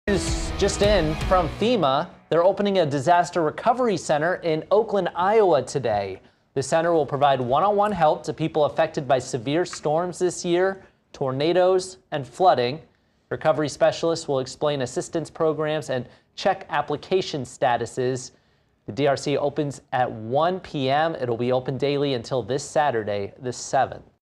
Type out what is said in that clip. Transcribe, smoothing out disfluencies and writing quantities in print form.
Just in from FEMA, they're opening a disaster recovery center in Oakland, Iowa today. The center will provide one-on-one help to people affected by severe storms this year, tornadoes, and flooding. Recovery specialists will explain assistance programs and check application statuses. The DRC opens at 1 p.m. It'll be open daily until this Saturday, the 7th.